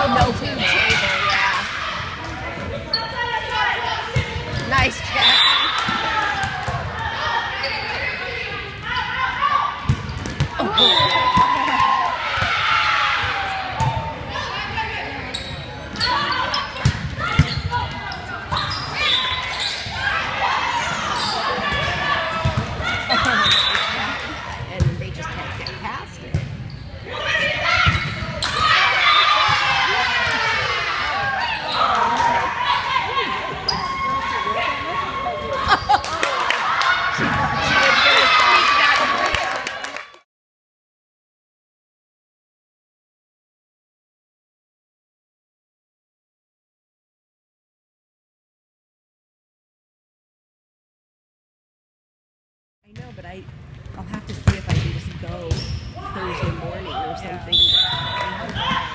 no food table, yeah. Nice, Jaclyn. I know, but I'll have to see if I can just go Thursday morning or something.